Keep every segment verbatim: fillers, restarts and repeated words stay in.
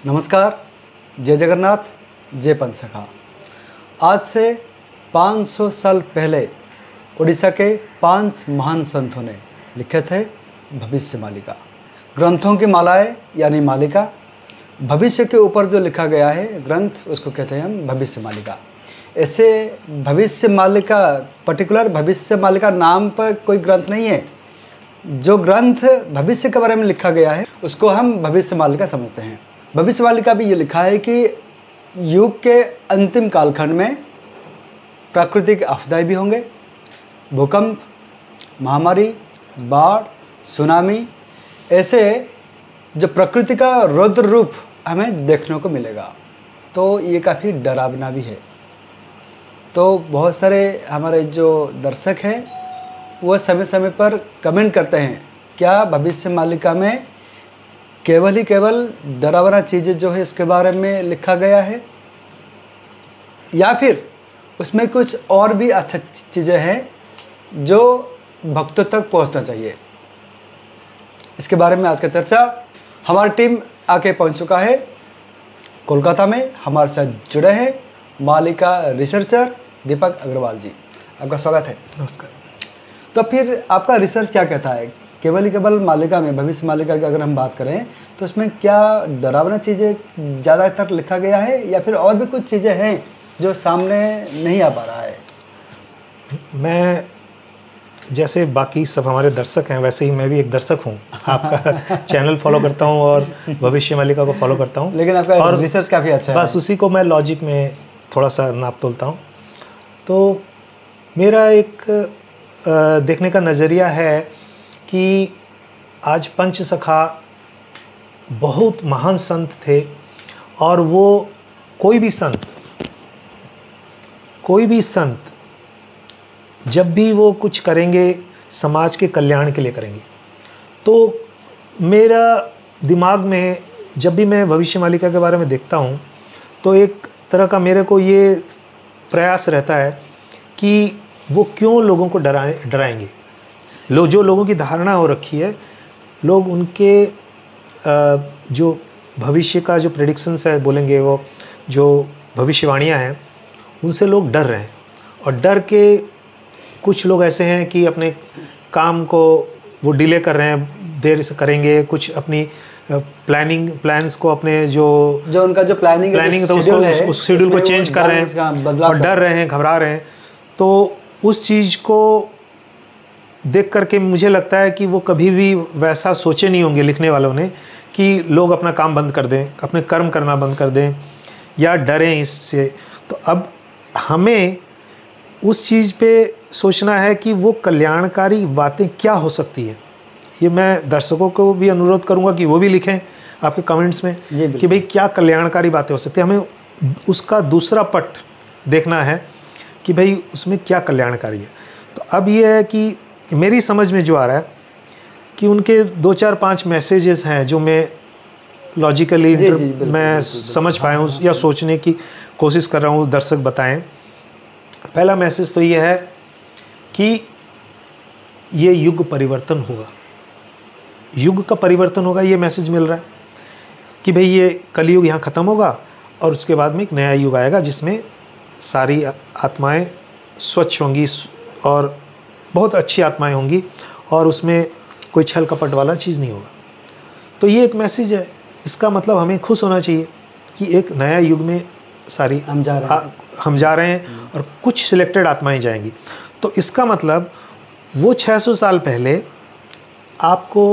नमस्कार, जय जगन्नाथ, जय पंचसखा। आज से पाँच सौ साल पहले उड़ीसा के पांच महान संतों ने लिखे थे भविष्य मालिका। ग्रंथों की मालाएं यानी मालिका, भविष्य के ऊपर जो लिखा गया है ग्रंथ, उसको कहते हैं हम भविष्य मालिका। ऐसे भविष्य मालिका, पर्टिकुलर भविष्य मालिका नाम पर कोई ग्रंथ नहीं है। जो ग्रंथ भविष्य के बारे में लिखा गया है उसको हम भविष्य मालिका समझते हैं। भविष्य मालिका भी ये लिखा है कि युग के अंतिम कालखंड में प्राकृतिक आपदाएं भी होंगे, भूकंप, महामारी, बाढ़, सुनामी, ऐसे जो प्रकृति का रौद्र रूप हमें देखने को मिलेगा। तो ये काफ़ी डरावना भी है। तो बहुत सारे हमारे जो दर्शक हैं वो समय समय पर कमेंट करते हैं, क्या भविष्य मालिका में केवल ही केवल डरावना चीज़ें जो है इसके बारे में लिखा गया है, या फिर उसमें कुछ और भी अच्छा चीज़ें हैं जो भक्तों तक पहुंचना चाहिए। इसके बारे में आज का चर्चा हमारी टीम आके पहुंच चुका है कोलकाता में। हमारे साथ जुड़े हैं मालिका रिसर्चर दीपक अग्रवाल जी। आपका स्वागत है। नमस्कार। तो फिर आपका रिसर्च क्या कहता है, केवल ही केवल मालिका में, भविष्य मालिका की अगर हम बात करें तो इसमें क्या डरावना चीज़ें ज़्यादातर लिखा गया है या फिर और भी कुछ चीज़ें हैं जो सामने नहीं आ पा रहा है? मैं जैसे बाकी सब हमारे दर्शक हैं वैसे ही मैं भी एक दर्शक हूँ। आपका चैनल फॉलो करता हूँ और भविष्य मालिका को फॉलो करता हूँ। लेकिन आपका और रिसर्च काफ़ी अच्छा है। बस उसी को मैं लॉजिक में थोड़ा सा नाप तोलता हूँ। तो मेरा एक आ, देखने का नज़रिया है कि आज पंचसखा बहुत महान संत थे और वो कोई भी संत कोई भी संत जब भी वो कुछ करेंगे समाज के कल्याण के लिए करेंगे। तो मेरा दिमाग में जब भी मैं भविष्य मालिका के बारे में देखता हूँ तो एक तरह का मेरे को ये प्रयास रहता है कि वो क्यों लोगों को डराए डराएंगे। लो जो लोगों की धारणा हो रखी है, लोग उनके जो भविष्य का जो प्रेडिक्शंस है बोलेंगे, वो जो भविष्यवाणियाँ हैं उनसे लोग डर रहे हैं। और डर के कुछ लोग ऐसे हैं कि अपने काम को वो डिले कर रहे हैं, देर से करेंगे, कुछ अपनी प्लानिंग प्लान्स को अपने जो जो उनका जो प्लानिंग प्लानिंग तो उसको उस, उस शेड्यूल को चेंज कर रहे हैं और डर रहे हैं, घबरा रहे हैं। तो उस चीज़ को देख करके मुझे लगता है कि वो कभी भी वैसा सोचे नहीं होंगे लिखने वालों ने कि लोग अपना काम बंद कर दें, अपने कर्म करना बंद कर दें या डरें इससे। तो अब हमें उस चीज़ पे सोचना है कि वो कल्याणकारी बातें क्या हो सकती है। ये मैं दर्शकों को भी अनुरोध करूंगा कि वो भी लिखें आपके कमेंट्स में कि भाई क्या कल्याणकारी बातें हो सकती है। हमें उसका दूसरा पट देखना है कि भाई उसमें क्या कल्याणकारी है। तो अब ये है कि मेरी समझ में जो आ रहा है कि उनके दो चार पांच मैसेजेस हैं जो मैं लॉजिकली मैं समझ पाया हूँ या सोचने की कोशिश कर रहा हूँ, दर्शक बताएं। पहला मैसेज तो ये है कि ये युग परिवर्तन होगा, युग का परिवर्तन होगा। ये मैसेज मिल रहा है कि भाई ये कलयुग यहाँ ख़त्म होगा और उसके बाद में एक नया युग आएगा जिसमें सारी आत्माएं स्वच्छ होंगी और बहुत अच्छी आत्माएं होंगी और उसमें कोई छल कपट वाला चीज़ नहीं होगा। तो ये एक मैसेज है। इसका मतलब हमें खुश होना चाहिए कि एक नया युग में सारी हम जा रहे हैं, हम जा रहे हैं और कुछ सिलेक्टेड आत्माएं जाएंगी। तो इसका मतलब वो छह सौ साल पहले आपको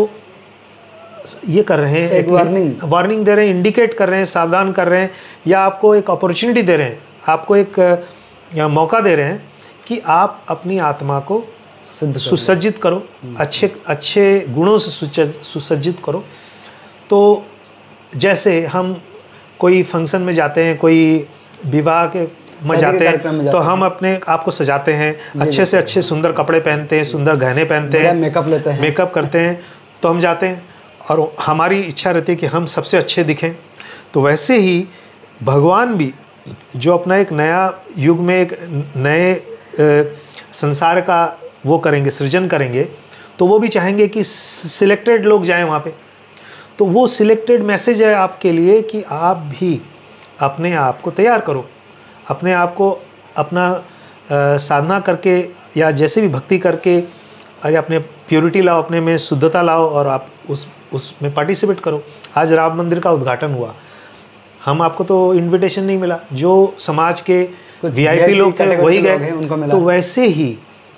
ये कर रहे हैं, एक वार्निंग वार्निंग दे रहे हैं, इंडिकेट कर रहे हैं, सावधान कर रहे हैं, या आपको एक अपॉर्चुनिटी दे रहे हैं, आपको एक मौका दे रहे हैं कि आप अपनी आत्मा को सुसज्जित करो, अच्छे अच्छे गुणों से सुसज्जित करो। तो जैसे हम कोई फंक्शन में जाते हैं, कोई विवाह के में जाते हैं तो हम अपने आप को सजाते हैं, अच्छे से अच्छे सुंदर कपड़े पहनते हैं, सुंदर गहने पहनते हैं, मेकअप लेते हैं, मेकअप करते हैं, तो हम जाते हैं और हमारी इच्छा रहती है कि हम सबसे अच्छे दिखें। तो वैसे ही भगवान भी जो अपना एक नया युग में एक नए संसार का वो करेंगे, सृजन करेंगे, तो वो भी चाहेंगे कि सिलेक्टेड लोग जाएं वहाँ पे। तो वो सिलेक्टेड मैसेज है आपके लिए कि आप भी अपने आप को तैयार करो, अपने आप को अपना आ, साधना करके या जैसे भी भक्ति करके अरे अपने प्योरिटी लाओ, अपने में शुद्धता लाओ और आप उस उसमें पार्टिसिपेट करो। आज राम मंदिर का उद्घाटन हुआ, हम आपको तो इनविटेशन नहीं मिला, जो समाज के वीआईपी लोग थे वही गए, तो वैसे ही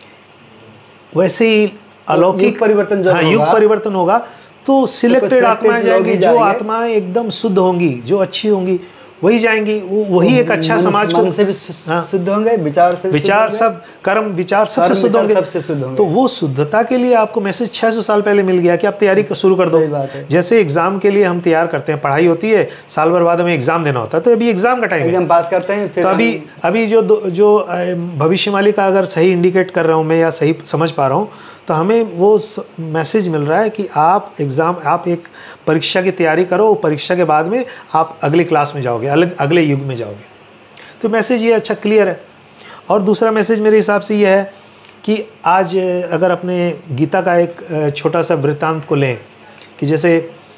वैसे ही अलौकिक परिवर्तन हाँ युग परिवर्तन होगा। तो सिलेक्टेड आत्माएं जाएंगी, जो आत्माएं एकदम शुद्ध होंगी, जो अच्छी होंगी वही जाएंगी, वो वही एक अच्छा समाज को से भी शुद्ध होंगे, विचार से विचार सब कर्म विचार सबसे शुद्ध होंगे। तो वो शुद्धता के लिए आपको मैसेज छह सौ साल पहले मिल गया कि आप तैयारी शुरू कर दो। जैसे एग्जाम के लिए हम तैयार करते हैं, पढ़ाई होती है, साल भर बाद हमें एग्जाम देना होता है, तो अभी एग्जाम का टाइम है, एग्जाम पास करते हैं। तो अभी अभी जो जो भविष्यवाणी का अगर सही इंडिकेट कर रहा हूँ मैं या सही समझ पा रहा हूँ, तो हमें वो मैसेज मिल रहा है कि आप एग्ज़ाम आप एक परीक्षा की तैयारी करो, परीक्षा के बाद में आप अगली क्लास में जाओगे, अलग अगले युग में जाओगे। तो मैसेज ये अच्छा क्लियर है। और दूसरा मैसेज मेरे हिसाब से ये है कि आज अगर अपने गीता का एक छोटा सा वृत्तांत को लें कि जैसे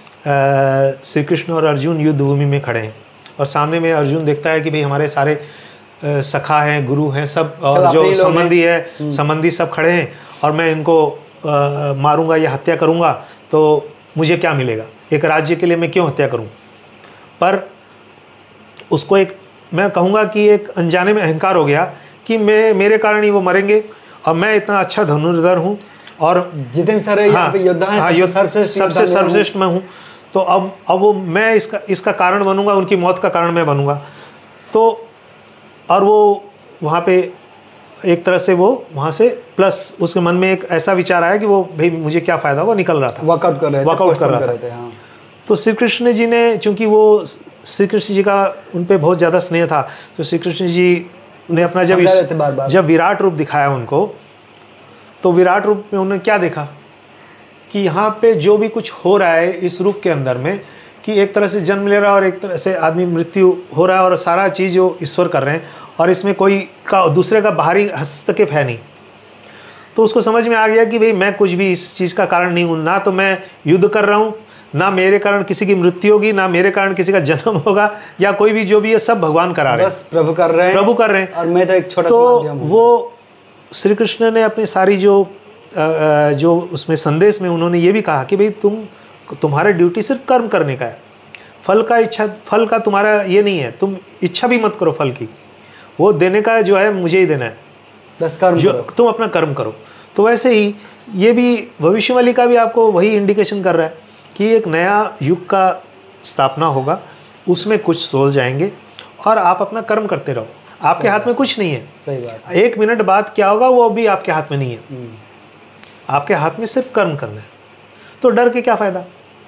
श्री कृष्ण और अर्जुन युद्ध भूमि में खड़े हैं और सामने में अर्जुन देखता है कि भाई हमारे सारे सखा हैं, गुरु हैं, सब और जो संबंधी है संबंधी सब खड़े हैं और मैं इनको आ, मारूंगा या हत्या करूंगा तो मुझे क्या मिलेगा, एक राज्य के लिए मैं क्यों हत्या करूं। पर उसको एक मैं कहूँगा कि एक अनजाने में अहंकार हो गया कि मैं मेरे कारण ही वो मरेंगे और मैं इतना अच्छा धनुर्धर हूँ और जितने सारे हाँ, योद्धा हैं हाँ, सबसे सर्वश्रेष्ठ मैं हूँ, तो अब अब वो मैं इसका इसका कारण बनूंगा, उनकी मौत का कारण मैं बनूंगा। तो और वो वहाँ पे एक तरह से वो वहाँ से प्लस उसके मन में एक ऐसा विचार आया कि वो भाई मुझे क्या फ़ायदा होगा, निकल रहा था, वर्कआउट कर रहे थे वर्कआउट कर रहा था। हाँ। तो श्री कृष्ण जी ने, चूँकि वो श्री कृष्ण जी का उन पर बहुत ज़्यादा स्नेह था, तो श्री कृष्ण जी ने अपना जब इस बार बार। जब विराट रूप दिखाया उनको, तो विराट रूप में उन्होंने क्या देखा कि यहाँ पे जो भी कुछ हो रहा है इस रूप के अंदर में, कि एक तरह से जन्म ले रहा है और एक तरह से आदमी मृत्यु हो रहा है और सारा चीज़ जो ईश्वर कर रहे हैं और इसमें कोई का दूसरे का बाहरी हस्तक्षेप है नहीं। तो उसको समझ में आ गया कि भाई मैं कुछ भी इस चीज़ का कारण नहीं हूँ, ना तो मैं युद्ध कर रहा हूँ, ना मेरे कारण किसी की मृत्यु होगी, ना मेरे कारण किसी का जन्म होगा, या कोई भी जो भी है सब भगवान करा रहे हैं, बस प्रभु कर रहे हैं प्रभु कर रहे हैं और मैं तो एक छोटा तो वो श्री कृष्ण ने अपनी सारी जो जो उसमें संदेश में उन्होंने ये भी कहा कि भाई तुम तुम्हारा ड्यूटी सिर्फ कर्म करने का है, फल का इच्छा फल का तुम्हारा ये नहीं है, तुम इच्छा भी मत करो फल की, वो देने का जो है मुझे ही देना है, बस कर्म जो तुम अपना कर्म करो। तो वैसे ही ये भी भविष्यवाणी का भी आपको वही इंडिकेशन कर रहा है कि एक नया युग का स्थापना होगा, उसमें कुछ सोल जाएंगे और आप अपना कर्म करते रहो, आपके हाथ में कुछ नहीं है। सही बात। एक मिनट बाद क्या होगा वो भी आपके हाथ में नहीं है, आपके हाथ में सिर्फ कर्म करना है। तो डर के क्या फ़ायदा,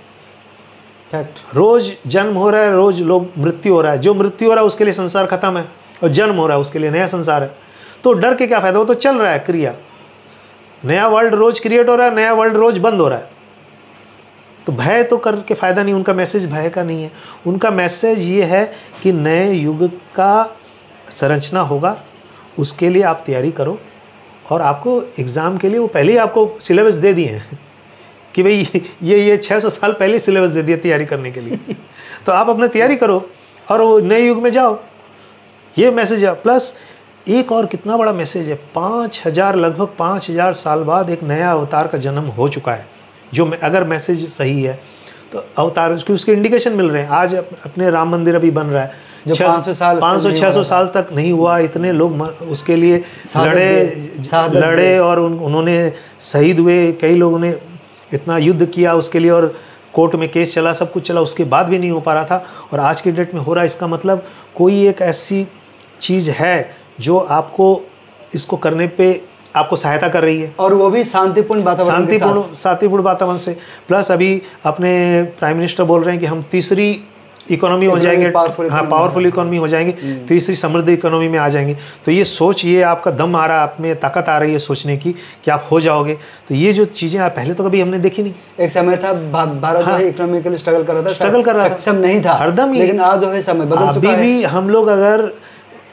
रोज जन्म हो रहा है, रोज लोग मृत्यु हो रहा है, जो मृत्यु हो रहा है उसके लिए संसार खत्म है और जन्म हो रहा है उसके लिए नया संसार है। तो डर के क्या फ़ायदा, वो तो चल रहा है क्रिया, नया वर्ल्ड रोज क्रिएट हो रहा है, नया वर्ल्ड रोज बंद हो रहा है। तो भय तो करके फ़ायदा नहीं, उनका मैसेज भय का नहीं है, उनका मैसेज ये है कि नए युग का संरचना होगा, उसके लिए आप तैयारी करो। और आपको एग्ज़ाम के लिए वो पहले ही आपको सिलेबस दे दिए हैं कि भाई ये ये छह सौ साल पहले सिलेबस दे दिया तैयारी करने के लिए। तो आप अपना तैयारी करो और वो नए युग में जाओ, ये मैसेज है। प्लस एक और कितना बड़ा मैसेज है, पाँच हज़ार लगभग पाँच हज़ार साल बाद एक नया अवतार का जन्म हो चुका है, जो अगर मैसेज सही है तो अवतार उसके उसके इंडिकेशन मिल रहे हैं। आज अपने राम मंदिर अभी बन रहा है, जो पाँच सौ साल पाँच सौ छः सौ साल तक नहीं हुआ, इतने लोग उसके लिए लड़े लड़े और उन, उन्होंने शहीद हुए, कई लोगों ने इतना युद्ध किया उसके लिए और कोर्ट में केस चला, सब कुछ चला, उसके बाद भी नहीं हो पा रहा था और आज की डेट में हो रहा है। इसका मतलब कोई एक ऐसी चीज़ है जो आपको इसको करने पे आपको सहायता कर रही है, और वो भी शांतिपूर्ण वातावरण शांतिपूर्ण शांतिपूर्ण वातावरण से। प्लस अभी अपने प्राइम मिनिस्टर बोल रहे हैं कि हम तीसरी इकोनॉमी हो जाएंगे, हाँ पावरफुल इकोनॉमी हो जाएंगे, तीसरी समृद्ध इकोनॉमी में आ जाएंगे। तो ये सोच, ये आपका दम आ रहा है, आप में ताकत आ रही है सोचने की कि आप हो जाओगे। तो ये जो चीज़ें आप पहले तो कभी हमने देखी नहीं। एक समय था भारत हाँ, इकोनॉमिकली स्ट्रगल कर रहा था, स्ट्रगल कर रहा था, सक्षम नहीं था, हरदम ही। लेकिन आज जो है समय बदल चुका है। अभी भी हम लोग अगर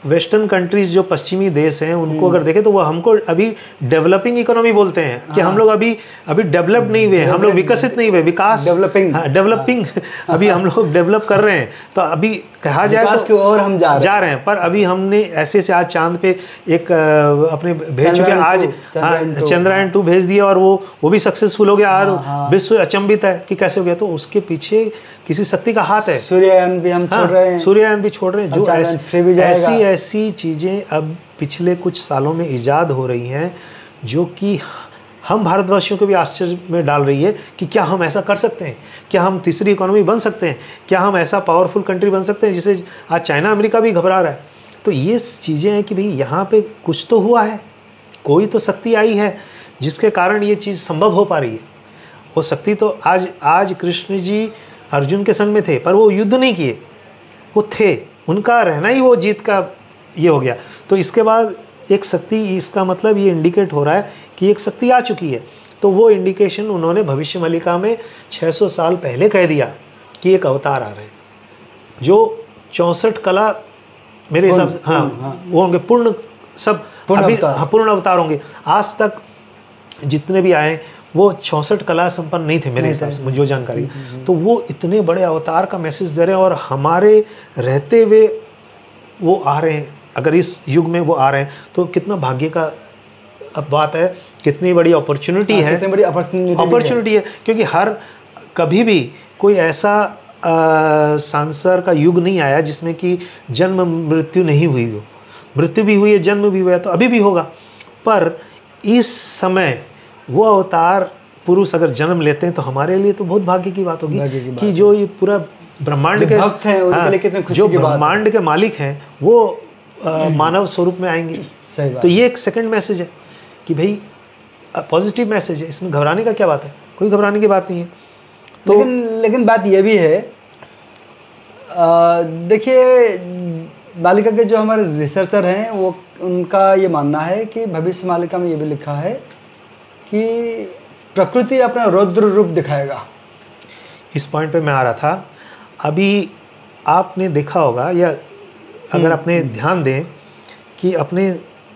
वेस्टर्न कंट्रीज जो पश्चिमी देश हैं उनको अगर देखें तो वो हमको अभी डेवलपिंग इकोनॉमी बोलते हैं कि हम लोग अभी अभी डेवलप नहीं हुए, हम लोग विकसित नहीं हुए, विकास डेवलपिंग डेवलपिंग अभी हम लोग डेवलप कर रहे हैं। तो अभी कहा जाए तो और हम जा रहे, जा रहे हैं, पर अभी हमने ऐसे से आज चांद पे एक अपने भेज चुके, आज चंद्रयान टू भेज दिया और वो वो भी सक्सेसफुल हो गया और विश्व अचंभित है कि कैसे हो गया। तो उसके पीछे किसी शक्ति का हाथ है। सूर्ययान भी हम छोड़ रहे हैं, सूर्ययान भी छोड़ रहे हैं। जो ऐसी ऐसी चीज़ें अब पिछले कुछ सालों में ईजाद हो रही हैं जो कि हम भारतवासियों को भी आश्चर्य में डाल रही है कि क्या हम ऐसा कर सकते हैं, क्या हम तीसरी इकोनॉमी बन सकते हैं, क्या हम ऐसा पावरफुल कंट्री बन सकते हैं जिसे आज चाइना अमेरिका भी घबरा रहा है। तो ये चीज़ें हैं कि भाई यहाँ पे कुछ तो हुआ है, कोई तो शक्ति आई है जिसके कारण ये चीज़ संभव हो पा रही है। वो शक्ति तो आज आज कृष्ण जी अर्जुन के संग में थे पर वो युद्ध नहीं किए, वो थे, उनका रहना ही वो जीत का ये हो गया। तो इसके बाद एक शक्ति, इसका मतलब ये इंडिकेट हो रहा है कि एक शक्ति आ चुकी है। तो वो इंडिकेशन उन्होंने भविष्य मलिका में छह सौ साल पहले कह दिया कि एक अवतार आ रहे हैं जो चौंसठ कला मेरे हिसाब से हाँ, हाँ वो होंगे पूर्ण, सब पूर्ण अभी अवतार। हाँ पूर्ण अवतार होंगे। आज तक जितने भी आए वो चौंसठ कला संपन्न नहीं थे मेरे हिसाब से, मुझे जो जानकारी। तो वो इतने बड़े अवतार का मैसेज दे रहे हैं और हमारे रहते हुए वो आ रहे हैं। अगर इस युग में वो आ रहे हैं तो कितना भाग्य का अब बात है, कितनी बड़ी अपॉर्चुनिटी है, कितनी बड़ी अपॉर्चुनिटी अपॉर्चुनिटी है। क्योंकि हर कभी भी कोई ऐसा सांसर का युग नहीं आया जिसमें कि जन्म मृत्यु नहीं हुई हो। मृत्यु भी हुई है, जन्म भी हुआ है, तो अभी भी होगा। पर इस समय वो अवतार पुरुष अगर जन्म लेते हैं तो हमारे लिए तो बहुत भाग्य की बात होगी की कि जो ये पूरा ब्रह्मांड के भक्त हैं उनके लिए कितने खुशी जो की बात है। ब्रह्मांड के मालिक हैं वो आ, मानव स्वरूप में आएंगे। सही बात। तो ये एक सेकंड मैसेज है कि भाई पॉजिटिव मैसेज है, इसमें घबराने का क्या बात है, कोई घबराने की बात नहीं है। तो लेकिन लेकिन बात ये भी है, देखिए मालिका के जो हमारे रिसर्चर हैं वो उनका ये मानना है कि भविष्य मालिका में ये भी लिखा है कि प्रकृति अपना रौद्र रूप दिखाएगा। इस पॉइंट पे मैं आ रहा था। अभी आपने देखा होगा या अगर अपने ध्यान दें कि अपने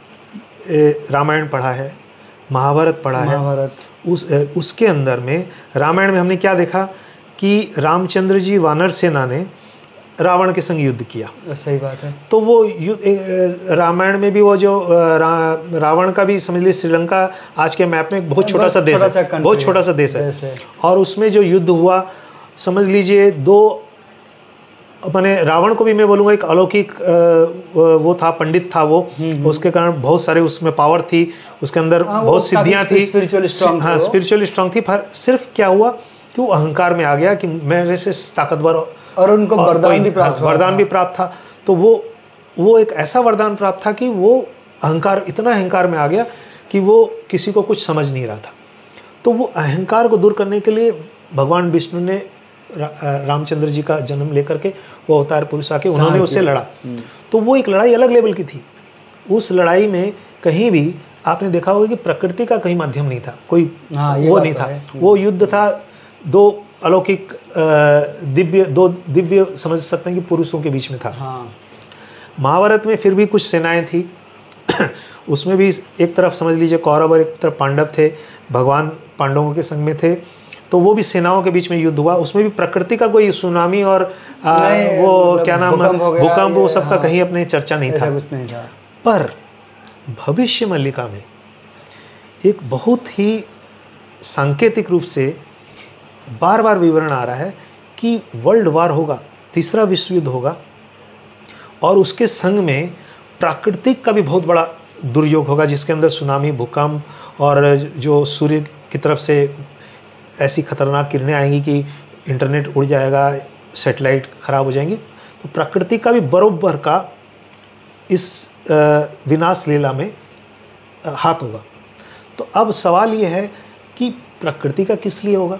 रामायण पढ़ा है, महाभारत पढ़ा महाभारत है, उस उसके अंदर में रामायण में हमने क्या देखा कि रामचंद्र जी वानर सेना ने रावण के संग युद्ध किया। सही बात है। तो वो युद्ध रामायण में भी वो जो रा, रावण का भी समझ लीजिए श्रीलंका आज के मैप में एक बहुत छोटा सा देश है, बहुत छोटा सा देश है। और उसमें जो युद्ध हुआ समझ लीजिए दो, मैंने रावण को भी मैं बोलूँगा एक अलौकिक वो था, पंडित था वो, उसके कारण बहुत सारे उसमें पावर थी, उसके अंदर बहुत सिद्धियाँ थी, हाँ स्पिरिचुअली स्ट्रांग थी। पर सिर्फ क्या हुआ कि वो अहंकार में आ गया कि मेरे से ताकतवर, और उनको वरदान भी प्राप्त वरदान भी प्राप्त था। तो वो वो एक ऐसा वरदान प्राप्त था कि वो अहंकार, इतना अहंकार में आ गया कि वो किसी को कुछ समझ नहीं रहा था। तो वो अहंकार को दूर करने के लिए भगवान विष्णु ने रा, रामचंद्र जी का जन्म लेकर के वो अवतार पुरुष आके उन्होंने उससे लड़ा। तो वो एक लड़ाई अलग लेवल की थी। उस लड़ाई में कहीं भी आपने देखा होगा कि प्रकृति का कहीं माध्यम नहीं था, कोई हाँ, वो नहीं था। वो युद्ध था दो अलौकिक दिव्य, दो दिव्य समझ सकते हैं कि पुरुषों के बीच में था। हाँ। महाभारत में फिर भी कुछ सेनाएं थी उसमें भी एक तरफ समझ लीजिए कौरव और एक तरफ पांडव थे, भगवान पांडवों के संग में थे। तो वो भी सेनाओं के बीच में युद्ध हुआ। उसमें भी प्रकृति का कोई सुनामी और आ, वो क्या नाम भूकंप वो सबका हाँ, कहीं अपने चर्चा नहीं था, नहीं था। पर भविष्य मल्लिका में एक बहुत ही सांकेतिक रूप से बार बार विवरण आ रहा है कि वर्ल्ड वार होगा, तीसरा विश्व युद्ध होगा और उसके संग में प्राकृतिक का भी बहुत बड़ा दुर्योग होगा जिसके अंदर सुनामी, भूकंप और जो सूर्य की तरफ से ऐसी खतरनाक किरणें आएंगी कि इंटरनेट उड़ जाएगा, सैटेलाइट खराब हो जाएंगी। तो प्रकृति का भी बरोबर का इस विनाश लीला में हाथ होगा। तो अब सवाल ये है कि प्रकृति का किस लिए होगा?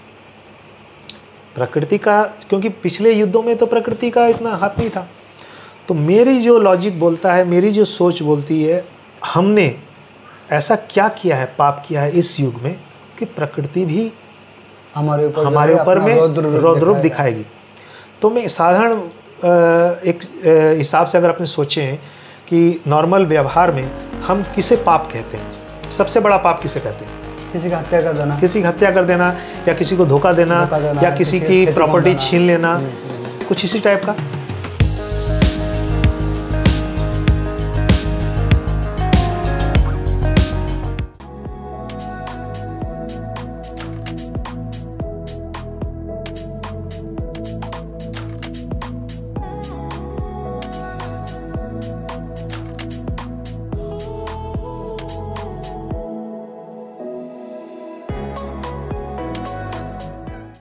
प्रकृति का, क्योंकि पिछले युद्धों में तो प्रकृति का इतना हाथ नहीं था। तो मेरी जो लॉजिक बोलता है, मेरी जो सोच बोलती है, हमने ऐसा क्या किया है, पाप किया है इस युग में कि प्रकृति भी हमारे ऊपर हमारे ऊपर में रौद्र रूप दिखाएगी। तो मैं साधारण एक हिसाब से अगर अपने सोचें कि नॉर्मल व्यवहार में हम किसे पाप कहते हैं, सबसे बड़ा पाप किसे कहते हैं? किसी का हत्या कर देना, किसी की हत्या कर देना, या किसी को धोखा देना, धोखा देना, या किसी किसी की खेती प्रॉपर्टी बांधना। छीन लेना, कुछ इसी टाइप का।